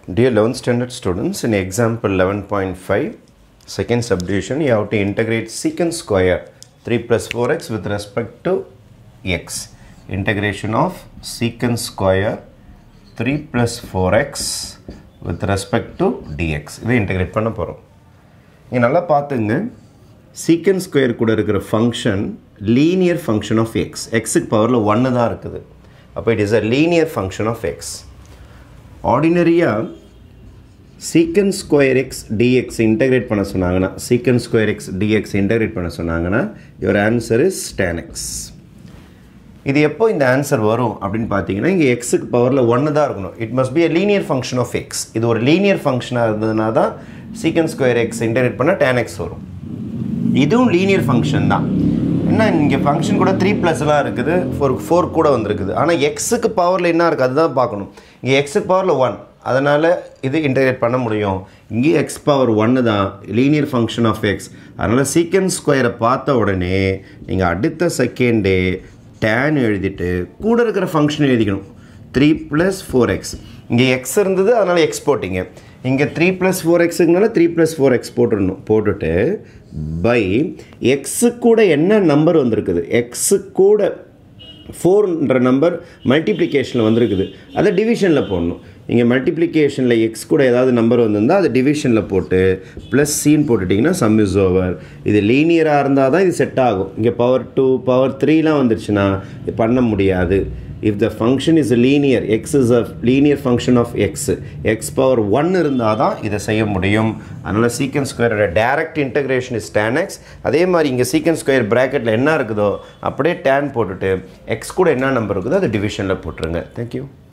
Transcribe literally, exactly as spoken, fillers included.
Dear eleventh standard students, in example eleven point five, second subdivision, you have to integrate secant square three plus four x with respect to x. Integration of secant square three plus four x with respect to dx. இதை integrate பண்ண போறோம். இங்க நல்லா பாத்துங்க, secant square கூட இருக்கிற function linear function of x. x க்கு பவர்ல one தான் இருக்குது. அப்ப it is a linear function of x. Ordinary-ஆ secant square x dx integrate பண்ண சொன்னாங்கன்னா secant square x dx integrate பண்ண சொன்னாங்கன்னா your answer is tan x. இது எப்போ இந்த ஆன்சர் வரும் அப்படின்னு பார்த்தீங்கன்னா இங்கே x க்கு பவர்ல one தான் இருக்கணும். It must be a linear function of x. இது ஒரு linear function-ஆ இருந்ததுனா தான் secant square x integrate பண்ணா tan x வரும். இதுவும் linear function தான். என்ன இங்கே ஃபங்க்ஷன் கூட three plus எல்லாம் இருக்குது, four கூட வந்திருக்குது. ஆனால் x க்கு பவர்ல என்ன இருக்குது அதுதான் பார்க்கணும். இங்கே x க்கு பவர்ல one, அதனால் இது இன்டெகிரேட் பண்ண முடியும். இங்கே x பவர் one தான் லீனியர் ஃபங்க்ஷன் ஆஃப் x. அதனால் சீக்கண்ட் ஸ்கொயரை பார்த்த உடனே நீங்கள் அடுத்த செகண்டே tan எழுதிட்டு கூட இருக்கிற ஃபங்க்ஷன் எழுதிக்கணும். three plus four x. இங்கே x இருந்தது, அதனால் x போட்டிங்க. இங்கே three plus four xக்குனால three plus four x போட்டுடணும். போட்டுட்டு பை x கூட என்ன நம்பர் வந்திருக்குது, x கூட ஃபோர்ன்ற நம்பர் மல்டிப்ளிகேஷனில் வந்திருக்குது, அதை டிவிஷனில் போடணும். இங்கே மல்டிப்ளிகேஷனில் x கூட ஏதாவது நம்பர் வந்திருந்தால் அதை டிவிஷனில் போட்டு ப்ளஸ் சீன் போட்டுட்டிங்கன்னா சம் இஸ் ஓவர். இது லீனியராக இருந்தால் தான் இது செட் ஆகும். இங்கே பவர் டூ பவர் த்ரீலாம் வந்துருச்சுன்னா இது பண்ண முடியாது. If the function is linear, x is a linear function of x, x power one இருந்தால் தான் இதை செய்ய முடியும். அதனால் secant square direct integration is tan x. அதே மாதிரி இங்கே secant square bracketல என்ன இருக்குதோ அப்படியே tan போட்டுட்டு x கூட என்ன நம்பர் இருக்குதோ அதை டிவிஷனில் போட்டுருங்க. Thank you.